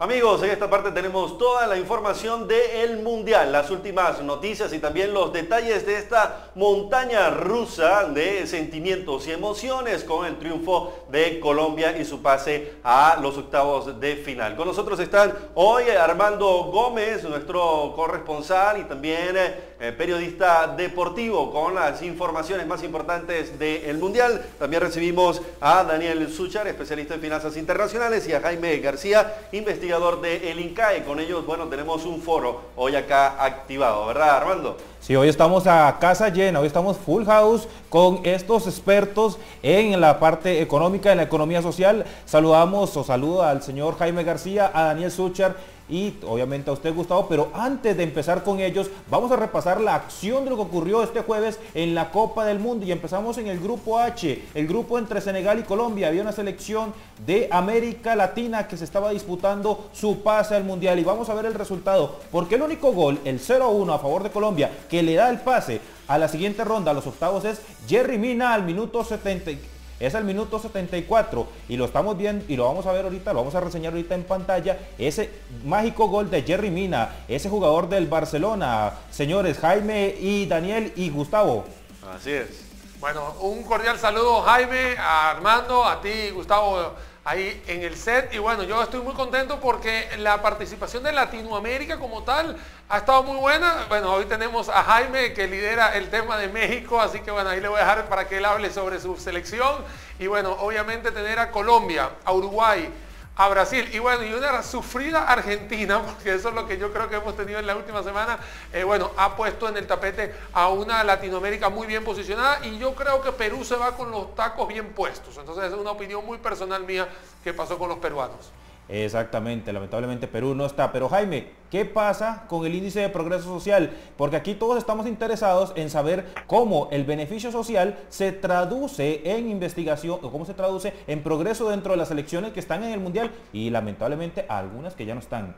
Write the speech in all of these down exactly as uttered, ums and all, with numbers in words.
Amigos, en esta parte tenemos toda la información del Mundial, las últimas noticias y también los detalles de esta montaña rusa de sentimientos y emociones con el triunfo de Colombia y su pase a los octavos de final. Con nosotros están hoy Armando Gómez, nuestro corresponsal y también eh, periodista deportivo con las informaciones más importantes del Mundial. También recibimos a Daniel Suchar, especialista en finanzas internacionales, y a Jaime García, investigador de el INCAE. Con ellos, bueno, tenemos un foro hoy acá activado, ¿verdad, Armando? Sí, hoy estamos a casa llena, hoy estamos full house con estos expertos en la parte económica, en la economía social. Saludamos o saludo al señor Jaime García, a Daniel Suchar y obviamente a usted, Gustavo, pero antes de empezar con ellos, vamos a repasar la acción de lo que ocurrió este jueves en la Copa del Mundo y empezamos en el grupo H, el grupo entre Senegal y Colombia. Había una selección de América Latina que se estaba disputando su pase al Mundial y vamos a ver el resultado, porque el único gol, el cero a uno a favor de Colombia, que le da el pase a la siguiente ronda, a los octavos, es Yerry Mina al minuto setenta. Es el minuto setenta y cuatro y lo estamos viendo y lo vamos a ver ahorita, lo vamos a reseñar ahorita en pantalla, ese mágico gol de Yerry Mina, ese jugador del Barcelona. Señores, Jaime y Daniel y Gustavo. Así es. Bueno, un cordial saludo, Jaime, a Armando, a ti, Gustavo, ahí en el set. Y bueno, yo estoy muy contento porque la participación de Latinoamérica como tal ha estado muy buena. Bueno, hoy tenemos a Jaime que lidera el tema de México, así que bueno, ahí le voy a dejar para que él hable sobre su selección. Y bueno, obviamente tener a Colombia, a Uruguay, a Brasil y bueno, y una sufrida Argentina, porque eso es lo que yo creo que hemos tenido en la última semana, eh, bueno, ha puesto en el tapete a una Latinoamérica muy bien posicionada y yo creo que Perú se va con los tacos bien puestos. Entonces es una opinión muy personal mía que pasó con los peruanos. Exactamente, lamentablemente Perú no está. Pero Jaime, ¿qué pasa con el índice de progreso social? Porque aquí todos estamos interesados en saber cómo el beneficio social se traduce en investigación, o cómo se traduce en progreso dentro de las elecciones que están en el Mundial y lamentablemente algunas que ya no están.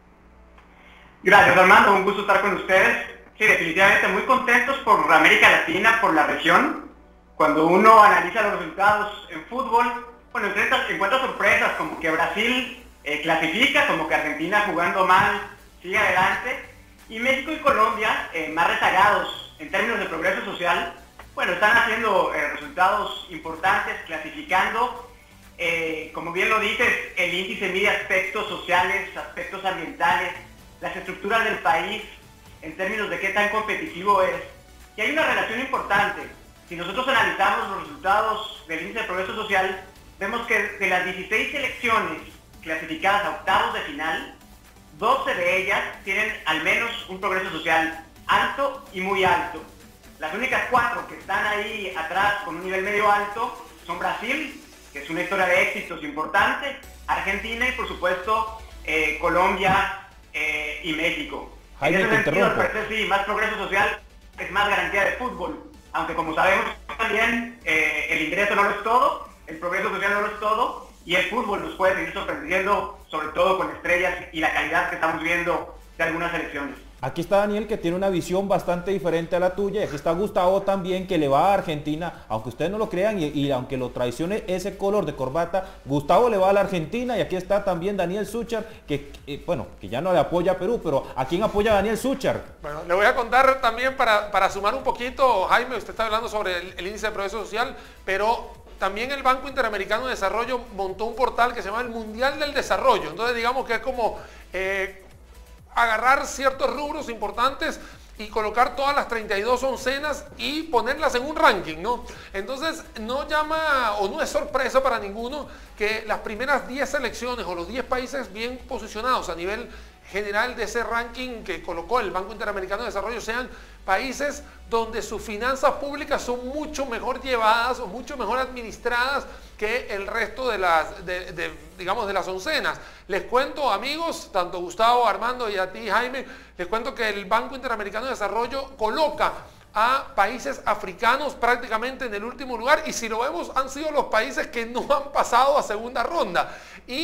Gracias, Armando, un gusto estar con ustedes. Sí, definitivamente muy contentos por América Latina, por la región. Cuando uno analiza los resultados en fútbol, bueno, encuentra, encuentra sorpresas como que Brasil eh, clasifica, como que Argentina jugando mal sigue adelante, y México y Colombia, eh, más rezagados en términos de progreso social, bueno, están haciendo eh, resultados importantes, clasificando. Eh, como bien lo dices, el índice mide aspectos sociales, aspectos ambientales, las estructuras del país, en términos de qué tan competitivo es. Y hay una relación importante. Si nosotros analizamos los resultados del índice de progreso social, vemos que de las dieciséis selecciones clasificadas a octavos de final, doce de ellas tienen al menos un progreso social alto y muy alto. Las únicas cuatro que están ahí atrás con un nivel medio alto son Brasil, que es una historia de éxitos importante, Argentina y por supuesto eh, Colombia eh, y México. Jaime, en ese te sentido, interrumpo. pues, sí, más progreso social es más garantía de fútbol, aunque como sabemos también eh, el ingreso no lo es todo, el progreso social no lo es todo, y el fútbol nos puede seguir sorprendiendo, sobre todo con estrellas y la calidad que estamos viendo de algunas selecciones. Aquí está Daniel, que tiene una visión bastante diferente a la tuya, y aquí está Gustavo también, que le va a Argentina, aunque ustedes no lo crean y, y aunque lo traicione ese color de corbata, Gustavo le va a la Argentina. Y aquí está también Daniel Suchar, que eh, bueno, que ya no le apoya a Perú, pero ¿a quién apoya a Daniel Suchar? Bueno, le voy a contar también para, para sumar un poquito, Jaime, usted está hablando sobre el, el índice de progreso social, pero también el Banco Interamericano de Desarrollo montó un portal que se llama el Mundial del Desarrollo. Entonces digamos que es como eh, agarrar ciertos rubros importantes y colocar todas las treinta y dos oncenas y ponerlas en un ranking, ¿no? Entonces no llama o no es sorpresa para ninguno que las primeras diez selecciones o los diez países bien posicionados a nivel general de ese ranking que colocó el Banco Interamericano de Desarrollo sean países donde sus finanzas públicas son mucho mejor llevadas o mucho mejor administradas que el resto de las, de, de, digamos, de las oncenas. Les cuento, amigos, tanto Gustavo, Armando y a ti, Jaime, les cuento que el Banco Interamericano de Desarrollo coloca a países africanos prácticamente en el último lugar, y si lo vemos han sido los países que no han pasado a segunda ronda. Y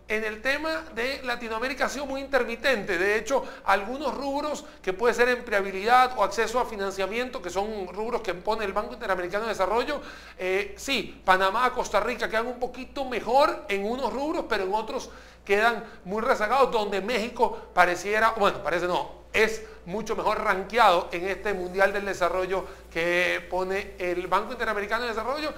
en el tema de Latinoamérica ha sido muy intermitente. De hecho, algunos rubros que puede ser empleabilidad o acceso a financiamiento, que son rubros que pone el Banco Interamericano de Desarrollo, eh, sí, Panamá, Costa Rica quedan un poquito mejor en unos rubros, pero en otros quedan muy rezagados, donde México pareciera, bueno, parece no, es mucho mejor rankeado en este Mundial del Desarrollo que pone el Banco Interamericano de Desarrollo.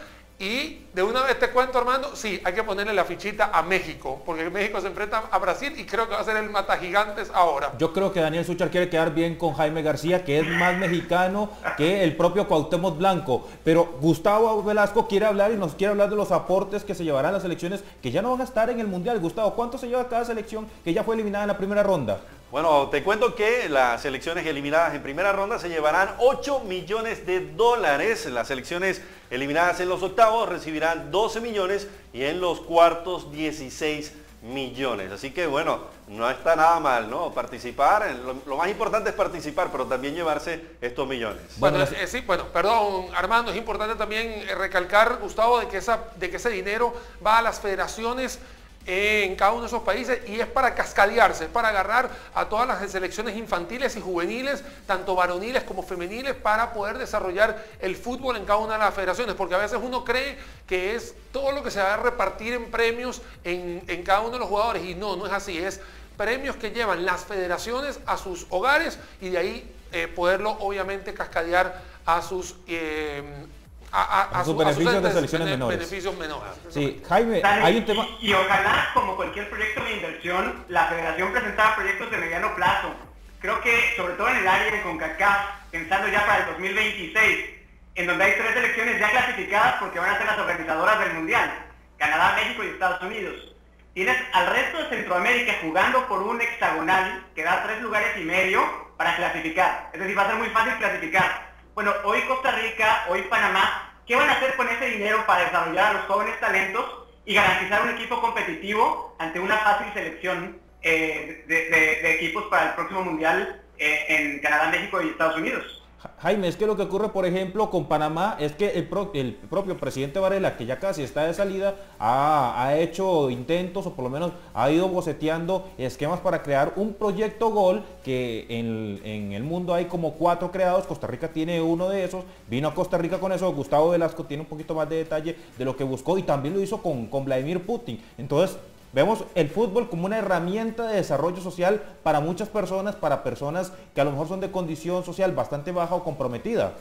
Y de una vez te cuento, Armando, sí, hay que ponerle la fichita a México, porque México se enfrenta a Brasil y creo que va a ser el matagigantes ahora. Yo creo que Daniel Suchar quiere quedar bien con Jaime García, que es más mexicano que el propio Cuauhtémoc Blanco. Pero Gustavo Velasco quiere hablar y nos quiere hablar de los aportes que se llevarán las selecciones que ya no van a estar en el Mundial. Gustavo, ¿cuánto se lleva cada selección que ya fue eliminada en la primera ronda? Bueno, te cuento que las selecciones eliminadas en primera ronda se llevarán ocho millones de dólares. Las selecciones eliminadas en los octavos recibirán doce millones y en los cuartos dieciséis millones. Así que bueno, no está nada mal, ¿no? Participar, lo, lo más importante es participar, pero también llevarse estos millones. Bueno, bueno eh, sí, bueno, perdón, Armando, es importante también eh, recalcar, Gustavo, de que, esa, de que ese dinero va a las federaciones en cada uno de esos países y es para cascadearse, es para agarrar a todas las selecciones infantiles y juveniles, tanto varoniles como femeniles, para poder desarrollar el fútbol en cada una de las federaciones, porque a veces uno cree que es todo lo que se va a repartir en premios en, en cada uno de los jugadores y no, no es así, es premios que llevan las federaciones a sus hogares y de ahí eh, poderlo obviamente cascadear a sus... Eh, A, a, a, sus su, beneficios a sus de selecciones menores. Beneficios menores. Sí, Jaime, Dale, hay un tema... Y, y ojalá, como cualquier proyecto de inversión, la federación presentara proyectos de mediano plazo. Creo que, sobre todo en el área de CONCACAF, pensando ya para el dos mil veintiséis, en donde hay tres selecciones ya clasificadas porque van a ser las organizadoras del Mundial, Canadá, México y Estados Unidos. Tienes al resto de Centroamérica jugando por un hexagonal que da tres lugares y medio para clasificar. Es decir, va a ser muy fácil clasificar. Bueno, hoy Costa Rica, hoy Panamá, ¿qué van a hacer con ese dinero para desarrollar a los jóvenes talentos y garantizar un equipo competitivo ante una fácil selección eh, de, de, de equipos para el próximo Mundial eh, en Canadá, México y Estados Unidos? Jaime, es que lo que ocurre, por ejemplo, con Panamá es que el, pro, el propio presidente Varela, que ya casi está de salida, ha, ha hecho intentos o por lo menos ha ido boceteando esquemas para crear un proyecto Gol, que en, en el mundo hay como cuatro creados. Costa Rica tiene uno de esos, vino a Costa Rica con eso. Gustavo Velasco tiene un poquito más de detalle de lo que buscó y también lo hizo con, con Vladimir Putin. Entonces, vemos el fútbol como una herramienta de desarrollo social para muchas personas, para personas que a lo mejor son de condición social bastante baja o comprometida.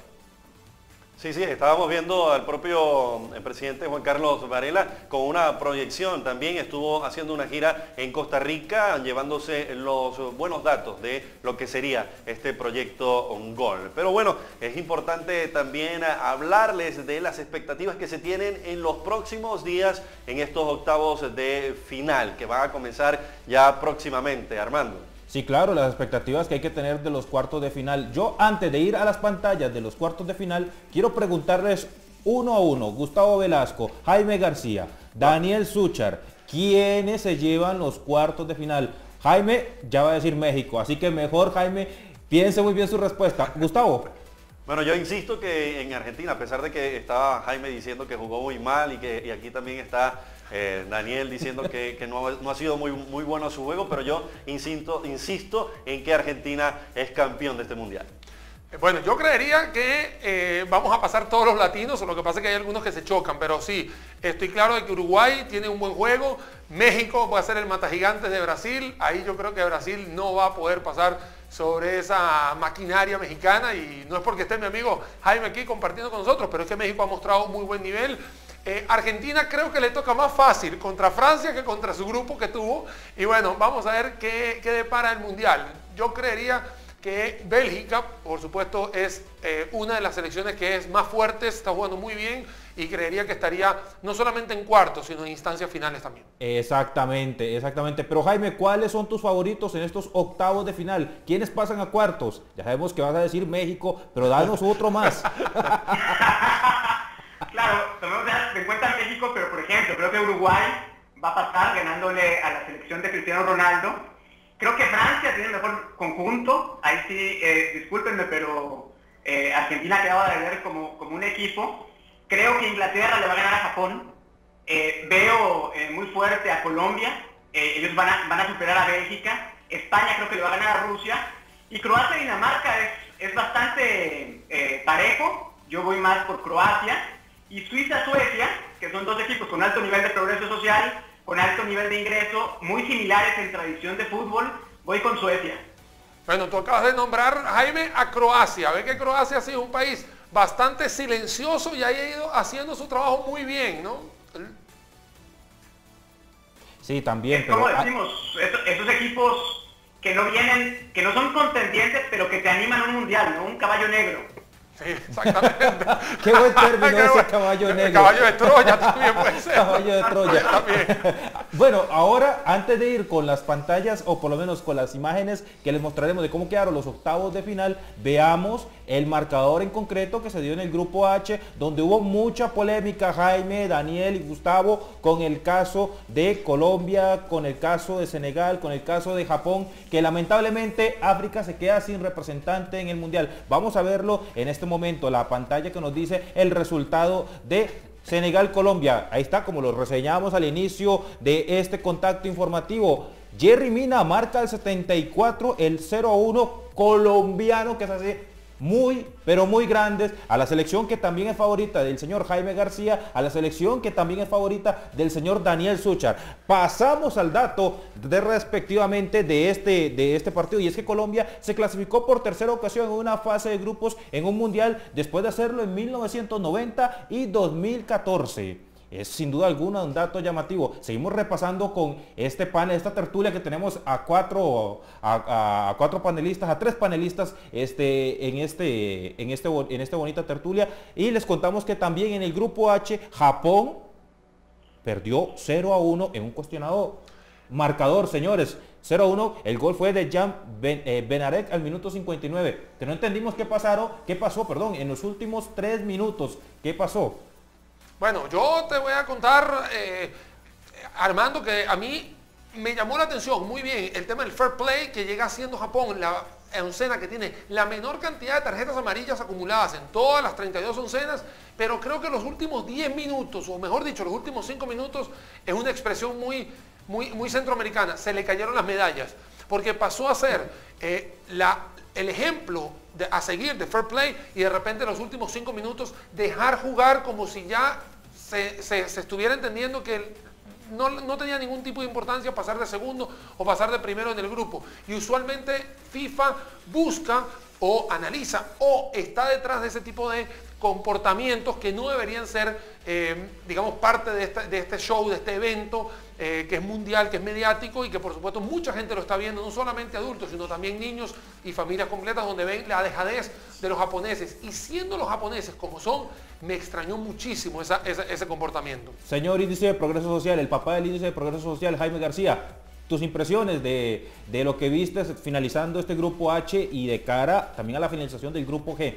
Sí, sí, estábamos viendo al propio presidente Juan Carlos Varela con una proyección. También estuvo haciendo una gira en Costa Rica, llevándose los buenos datos de lo que sería este proyecto Gol. Pero bueno, es importante también hablarles de las expectativas que se tienen en los próximos días en estos octavos de final, que van a comenzar ya próximamente, Armando. Sí, claro, las expectativas que hay que tener de los cuartos de final. Yo, antes de ir a las pantallas de los cuartos de final, quiero preguntarles uno a uno. Gustavo Velasco, Jaime García, Daniel Suchar, ¿quiénes se llevan los cuartos de final? Jaime ya va a decir México, así que mejor, Jaime, piense muy bien su respuesta. Gustavo. Bueno, yo insisto que en Argentina, a pesar de que estaba Jaime diciendo que jugó muy mal y que y aquí también está eh, Daniel diciendo que, que no, no ha sido muy, muy bueno su juego, pero yo insisto, insisto en que Argentina es campeón de este mundial. Bueno, yo creería que eh, vamos a pasar todos los latinos, lo que pasa es que hay algunos que se chocan, pero sí, estoy claro de que Uruguay tiene un buen juego, México va a ser el matagigantes de Brasil, ahí yo creo que Brasil no va a poder pasar sobre esa maquinaria mexicana y no es porque esté mi amigo Jaime aquí compartiendo con nosotros, pero es que México ha mostrado muy buen nivel. Eh, Argentina creo que le toca más fácil contra Francia que contra su grupo que tuvo y bueno, vamos a ver qué, qué depara el Mundial. Yo creería que Bélgica, por supuesto, es eh, una de las selecciones que es más fuerte, está jugando muy bien y creería que estaría no solamente en cuartos, sino en instancias finales también. Exactamente, exactamente. Pero Jaime, ¿cuáles son tus favoritos en estos octavos de final? ¿Quiénes pasan a cuartos? Ya sabemos que vas a decir México, pero danos otro más. Claro, tomemos en cuenta México, pero por ejemplo, creo que Uruguay va a pasar ganándole a la selección de Cristiano Ronaldo. Creo que Francia tiene el mejor conjunto, ahí sí, eh, discúlpenme, pero eh, Argentina quedaba de ver como, como un equipo. Creo que Inglaterra le va a ganar a Japón. Eh, veo eh, muy fuerte a Colombia. eh, ellos van a, van a superar a Bélgica, España creo que le va a ganar a Rusia, y Croacia y Dinamarca es, es bastante eh, parejo, yo voy más por Croacia, y Suiza-Suecia, que son dos equipos con alto nivel de progreso social, con alto nivel de ingreso, muy similares en tradición de fútbol, voy con Suecia. Bueno, tú acabas de nombrar, Jaime, a Croacia. Ve que Croacia ha sido un país bastante silencioso y ha ido haciendo su trabajo muy bien, ¿no? Sí, también. Es como pero... decimos, esos, esos equipos que no vienen, que no son contendientes, pero que te animan a un mundial, ¿no? Un caballo negro. Sí, exactamente. Qué buen término Qué ese buen- caballo negro. Caballo de Troya también puede ser. Caballo de Troya. También. Bueno, ahora antes de ir con las pantallas o por lo menos con las imágenes que les mostraremos de cómo quedaron los octavos de final, veamos el marcador en concreto que se dio en el grupo H, donde hubo mucha polémica, Jaime, Daniel y Gustavo, con el caso de Colombia, con el caso de Senegal, con el caso de Japón, que lamentablemente África se queda sin representante en el mundial. Vamos a verlo en este momento, la pantalla que nos dice el resultado de Senegal-Colombia. Ahí está, como lo reseñamos al inicio de este contacto informativo. Jerry Mina marca el setenta y cuatro, el cero a uno colombiano, que es así muy, pero muy grandes, a la selección que también es favorita del señor Jaime García, a la selección que también es favorita del señor Daniel Suchar. Pasamos al dato de respectivamente de este, de este partido, y es que Colombia se clasificó por tercera ocasión en una fase de grupos en un mundial después de hacerlo en mil novecientos noventa y dos mil catorce. Es sin duda alguna un dato llamativo. Seguimos repasando con este panel, esta tertulia que tenemos a cuatro, a, a cuatro panelistas, a tres panelistas este, en, este, en, este, en esta bonita tertulia. Y les contamos que también en el grupo H, Japón perdió cero a uno en un cuestionado marcador, señores. cero a uno, el gol fue de Jan ben, eh, Benarek al minuto cincuenta y nueve. Que no entendimos qué pasaron, qué pasó, perdón, en los últimos tres minutos. ¿Qué pasó? Bueno, yo te voy a contar, eh, Armando, que a mí me llamó la atención muy bien el tema del fair play que llega haciendo Japón, la oncena que tiene la menor cantidad de tarjetas amarillas acumuladas en todas las treinta y dos oncenas, pero creo que los últimos diez minutos, o mejor dicho, los últimos cinco minutos, es una expresión muy, muy, muy centroamericana, se le cayeron las medallas, porque pasó a ser eh, la, el ejemplo de, a seguir de fair play, y de repente en los últimos cinco minutos dejar jugar como si ya se, se, se estuviera entendiendo que no, no tenía ningún tipo de importancia pasar de segundo o pasar de primero en el grupo. Y usualmente FIFA busca o analiza o está detrás de ese tipo de comportamientos que no deberían ser, eh, digamos, parte de, esta, de este show, de este evento, eh, que es mundial, que es mediático y que por supuesto mucha gente lo está viendo, no solamente adultos, sino también niños y familias completas, donde ven la dejadez de los japoneses. Y siendo los japoneses como son, me extrañó muchísimo esa, esa, ese comportamiento. Señor Índice de Progreso Social, el papá del Índice de Progreso Social, Jaime García, tus impresiones de, de lo que viste finalizando este grupo H y de cara también a la finalización del grupo G.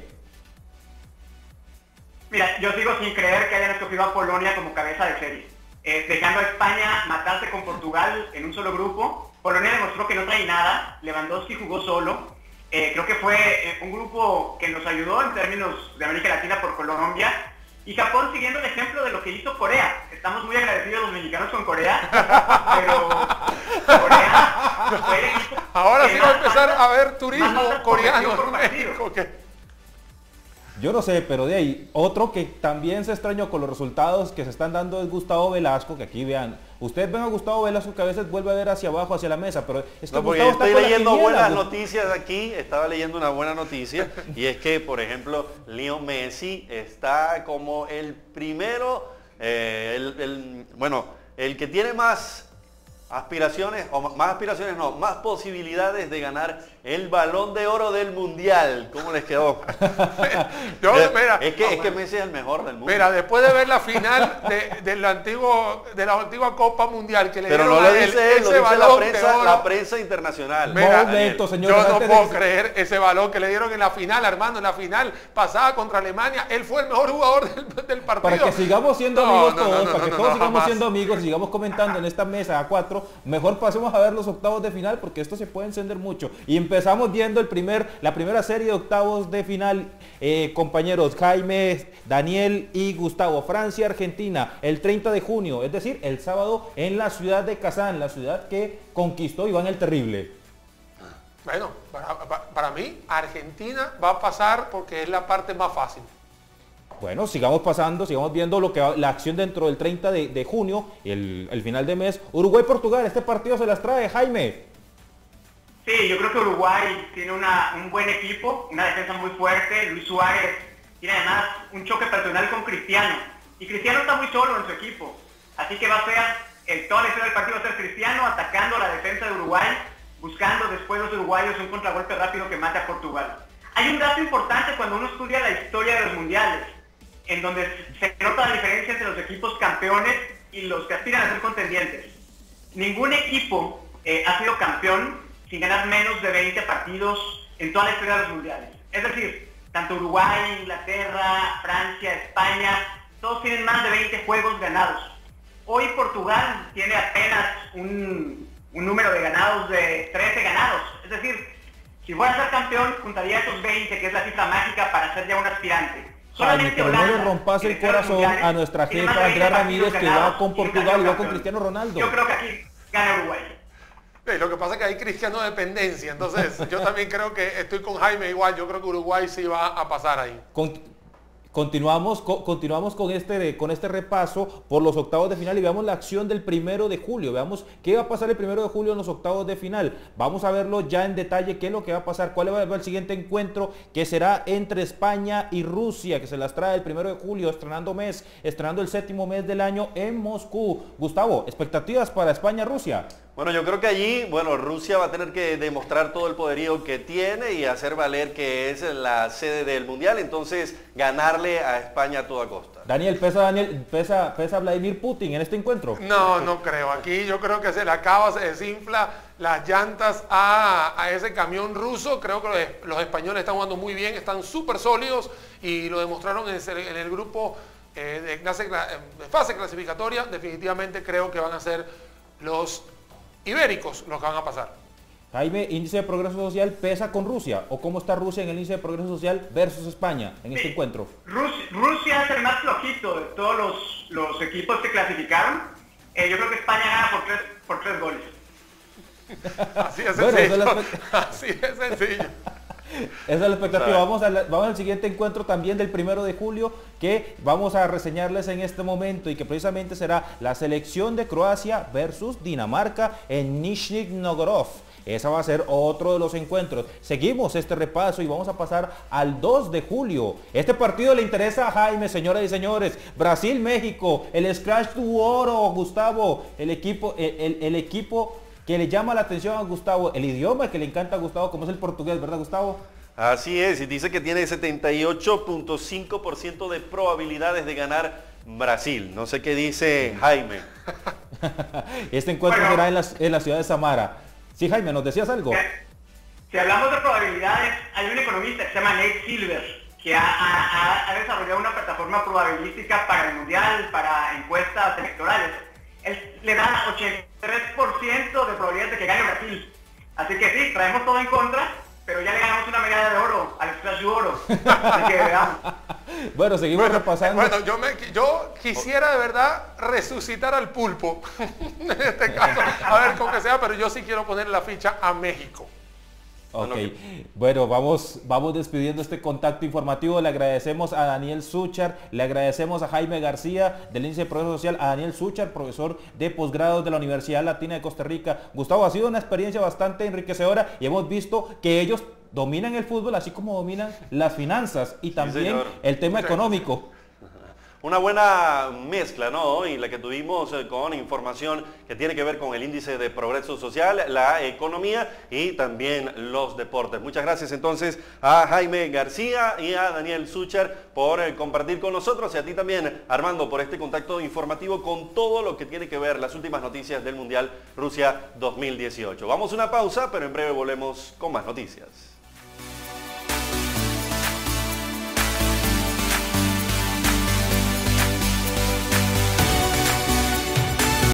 Mira, yo sigo sin creer que hayan escogido a Polonia como cabeza de serie, eh, dejando a España matarse con Portugal en un solo grupo. Polonia demostró que no trae nada, Lewandowski jugó solo. Eh, creo que fue eh, un grupo que nos ayudó en términos de América Latina por Colombia. Y Japón siguiendo el ejemplo de lo que hizo Corea. Estamos muy agradecidos los mexicanos con Corea, pero Corea fue el equipo Ahora que sí va a más empezar faltas- a ver turismo más faltas coreano cometió por en partido. México. que- Yo no sé, pero de ahí, otro que también se extrañó con los resultados que se están dando es Gustavo Velasco, que aquí vean, ustedes ven a Gustavo Velasco que a veces vuelve a ver hacia abajo, hacia la mesa, pero es que No, porque Gustavo estoy está con la leyendo quiniela, buenas Gu- noticias aquí, estaba leyendo una buena noticia, y es que, por ejemplo, Leo Messi está como el primero, eh, el, el- bueno, el que tiene más aspiraciones, o más aspiraciones no, más posibilidades de ganar el Balón de Oro del Mundial. ¿Cómo les quedó? Yo, Eh, mira, es que, es que Messi es el mejor del mundo. Mira, después de ver la final de, de la, antiguo, de la antigua Copa Mundial que le Pero dieron no a lo él dice él, lo ese dice la balón de prensa, oro. la prensa internacional. Mira, Momento, señores, yo no antes de puedo que- creer ese balón que le dieron en la final, Armando, en la final pasada contra Alemania. Él fue el mejor jugador del, del partido. Para que sigamos siendo No, amigos no, no, todos, no, para que no, todos no, sigamos jamás. siendo amigos y sigamos comentando en esta mesa a cuatro, mejor pasemos a ver los octavos de final porque esto se puede encender mucho. Y empezamos viendo el primer, la primera serie de octavos de final Eh, compañeros Jaime, Daniel y Gustavo, Francia, Argentina, el treinta de junio, es decir, el sábado en la ciudad de Kazán, la ciudad que conquistó Iván el Terrible. Bueno, para, para, para mí, Argentina va a pasar porque es la parte más fácil. Bueno, sigamos pasando, sigamos viendo lo que va, la acción dentro del treinta de, de junio, el, el final de mes. Uruguay-Portugal, este partido se las trae, Jaime. Sí, yo creo que Uruguay tiene una, un buen equipo, una defensa muy fuerte. Luis Suárez tiene además un choque personal con Cristiano. Y Cristiano está muy solo en su equipo. Así que va a ser, el, toda la historia del partido va a ser Cristiano atacando la defensa de Uruguay, buscando después los uruguayos un contragolpe rápido que mate a Portugal. Hay un dato importante cuando uno estudia la historia de los mundiales, en donde se nota la diferencia entre los equipos campeones y los que aspiran a ser contendientes. Ningún equipo eh, ha sido campeón sin ganar menos de veinte partidos en toda la historia de los mundiales. Es decir, tanto Uruguay, Inglaterra, Francia, España, todos tienen más de veinte juegos ganados. Hoy Portugal tiene apenas un, un número de ganados de trece ganados. Es decir, si fuera a ser campeón, juntaría esos veinte, que es la cifra mágica para ser ya un aspirante. Jaime, pero no le rompas el corazón a nuestra jefa Andrea Ramírez, que va con Portugal y va con Cristiano Ronaldo. Yo creo que aquí gana Uruguay. Sí, lo que pasa es que hay cristiano dependencia, entonces yo también creo que estoy con Jaime igual, yo creo que Uruguay sí va a pasar ahí. Con, continuamos, co, continuamos con, este, con este repaso por los octavos de final y veamos la acción del primero de julio, veamos qué va a pasar el primero de julio en los octavos de final. Vamos a verlo ya en detalle, qué es lo que va a pasar, cuál va a ser el siguiente encuentro, que será entre España y Rusia, que se las trae el primero de julio, estrenando mes, estrenando el séptimo mes del año en Moscú. Gustavo, expectativas para España-Rusia. Bueno, yo creo que allí, bueno, Rusia va a tener que demostrar todo el poderío que tiene y hacer valer que es la sede del Mundial, entonces ganarle a España a toda costa. Daniel, ¿pesa, Daniel, pesa, pesa Vladimir Putin en este encuentro? No, no creo. Aquí yo creo que se le acaba, se desinfla las llantas a, a ese camión ruso. Creo que los, los españoles están jugando muy bien, están súper sólidos y lo demostraron en el, en el grupo eh, de, clase, de fase clasificatoria. Definitivamente creo que van a ser los ibéricos los que van a pasar. Jaime, índice de progreso social pesa con Rusia, o cómo está Rusia en el índice de progreso social versus España en sí, este encuentro. Rusia, Rusia es el más flojito de todos los, los equipos que clasificaron. Eh, yo creo que España gana por tres, por tres goles. Así es sencillo. Bueno, así es sencillo. Esa es la expectativa. Vamos, a la, vamos al siguiente encuentro también del primero de julio, que vamos a reseñarles en este momento y que precisamente será la selección de Croacia versus Dinamarca en Nizhny Novgorod. Esa va a ser otro de los encuentros. Seguimos este repaso y vamos a pasar al dos de julio. Este partido le interesa a Jaime, señoras y señores. Brasil-México, el Scratch to Oro, Gustavo, el equipo, el, el, el equipo que le llama la atención a Gustavo, el idioma que le encanta a Gustavo, como es el portugués, ¿verdad, Gustavo? Así es, y dice que tiene setenta y ocho punto cinco por ciento de probabilidades de ganar Brasil. No sé qué dice Jaime. Este encuentro bueno, será en la, en la ciudad de Samara. Sí, Jaime, ¿nos decías algo? Si hablamos de probabilidades, hay un economista que se llama Nate Silver, que ha, ha, ha desarrollado una plataforma probabilística para el Mundial, para encuestas electorales. Él le da ochenta y tres por ciento de probabilidades de que gane Brasil. Así que sí, traemos todo en contra, pero ya le ganamos una medalla de oro al Scratch Oro. Así que veamos. Bueno, seguimos bueno, repasando. Bueno, yo, me, yo quisiera de verdad resucitar al pulpo, en este caso, a ver con qué sea, pero yo sí quiero poner la ficha a México. Ok, bueno, vamos, vamos despidiendo este contacto informativo. Le agradecemos a Daniel Suchar, le agradecemos a Jaime García del Índice de Progreso Social, a Daniel Suchar, profesor de posgrado de la Universidad Latina de Costa Rica. Gustavo, ha sido una experiencia bastante enriquecedora y hemos visto que ellos dominan el fútbol así como dominan las finanzas y también sí, el tema económico. Una buena mezcla, ¿no? Y la que tuvimos eh, con información que tiene que ver con el índice de progreso social, la economía y también los deportes. Muchas gracias entonces a Jaime García y a Daniel Suchar por eh, compartir con nosotros y a ti también, Armando, por este contacto informativo con todo lo que tiene que ver las últimas noticias del Mundial Rusia dos mil dieciocho. Vamos a una pausa, pero en breve volvemos con más noticias.